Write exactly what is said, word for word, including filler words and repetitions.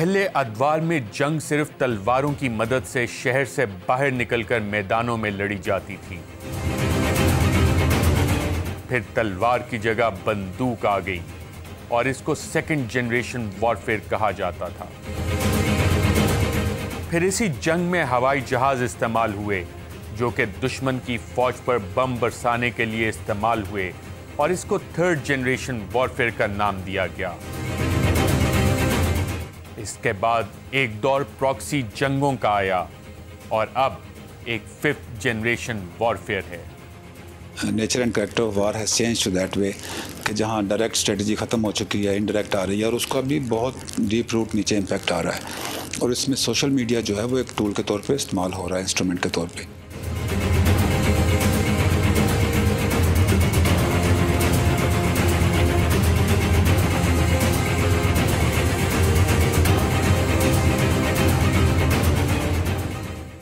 पहले अदवार में जंग सिर्फ तलवारों की मदद से शहर से बाहर निकलकर मैदानों में लड़ी जाती थी। फिर तलवार की जगह बंदूक आ गई और इसको सेकंड जनरेशन वॉरफेयर कहा जाता था। फिर इसी जंग में हवाई जहाज इस्तेमाल हुए जो कि दुश्मन की फौज पर बम बरसाने के लिए इस्तेमाल हुए और इसको थर्ड जनरेशन वॉरफेयर का नाम दिया गया। इसके बाद एक दौर प्रॉक्सी जंगों का आया और अब एक फिफ्थ जनरेशन वॉरफेयर है। Nature and character of war has change to that way कि जहां डायरेक्ट स्ट्रेटजी खत्म हो चुकी है, इनडायरेक्ट आ रही है और उसका भी बहुत डीप रूट नीचे इम्पैक्ट आ रहा है और इसमें सोशल मीडिया जो है वो एक टूल के तौर पे इस्तेमाल हो रहा है, इंस्ट्रूमेंट के तौर पे।